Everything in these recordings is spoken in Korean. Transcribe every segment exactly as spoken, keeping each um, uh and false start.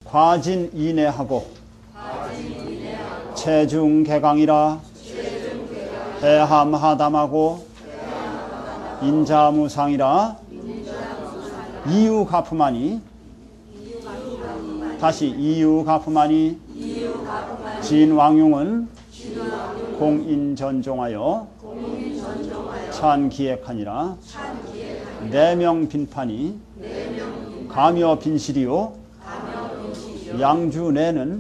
과진 이내하고 체중 개강이라 해함하담하고 인자무상이라 이유가품하니 다시 이유가품하니 진왕용은 공인전종하여 찬기획하니라 내명빈판이 가묘빈실이요 양주내는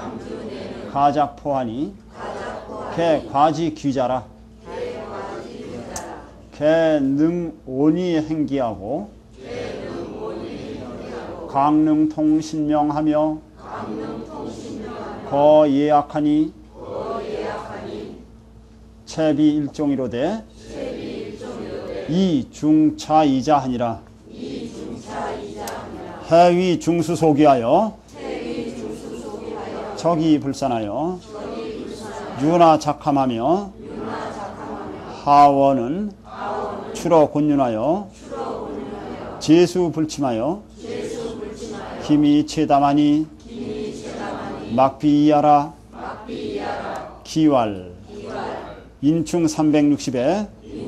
가작포하니 개과지귀자라 개능온이 행기하고 강릉통신명하며 거예약하니 채비일종이로되 이중차이자 하니라. 해위 중수소기하여 적이 불산하여 유나 작함하며 하원은 추러 곤윤하여 제수 불침하여 힘이 체담하니 막비이하라. 기왈 인충 삼백육십에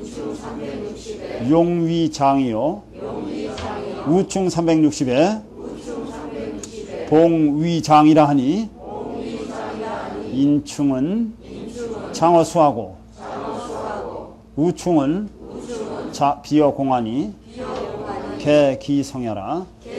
용위장이요 우충 삼백육십에 봉위장이라 하니 인충은 장어수하고 우충은 비어공하니 개기성야라.